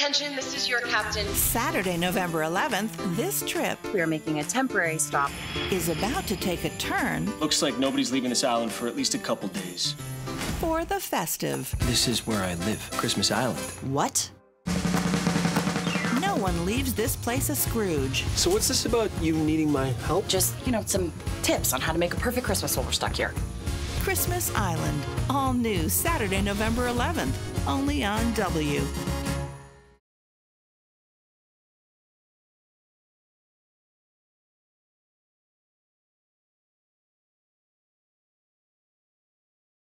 Attention, this is your captain. Saturday, November 11th, this trip We are making a temporary stop. is about to take a turn Looks like nobody's leaving this island for at least a couple days. for the festive. This is where I live, Christmas Island. What? No one leaves this place a Scrooge. So what's this about you needing my help? Just, some tips on how to make a perfect Christmas while we're stuck here. Christmas Island, all new Saturday, November 11th, only on W.